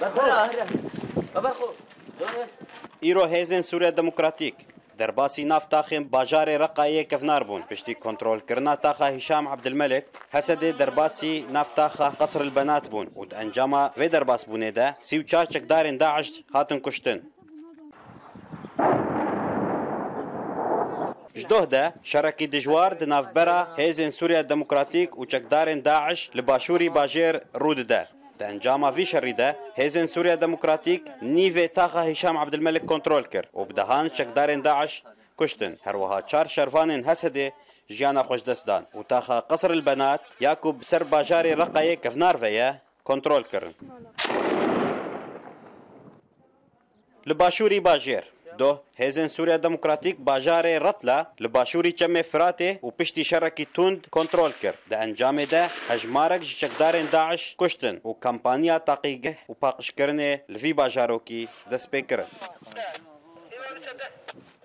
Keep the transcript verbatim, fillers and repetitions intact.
ایرو هیزن سوریه دموکراتیک در باسی ناف تاخیم باجار رقایه کفنار بون پشتی کنترول کرنا تاخا هشام عبدالملک حسد در باسی ناف تاخا قصر البنات بون و انجاما و در باس بونه ده سی و چار چکدارین داعش هاتن کشتن. جدوه ده شرکی دجوار د نافبرا هیزن سوریه دموکراتیک و چکدارین داعش لباشوری باجر رود ده. د انجام وی شریده هیزن سوریه دموکراتیک نیو تاخا هشام عبدالملک کنترل کرد و بدهان چکدارین داعش کشتن. هر وها چار شرفانین هسده جیانا خوش دستدان و تاخا قصر البنات یاکوب سر باجار رقایه کفنار ویا کنترل کرن. لباشوری باجر دو هیزن سوریه دموکراتیک باجار رطلا لباشوری چم فراته و پشتی شرکی تند کنترل کرد. ده انجام ده هجمارک چکدارین داعش کشتن و کمپانیا تاقیگه و پاقش کرنه لفی باجارو کی دست پی کرد.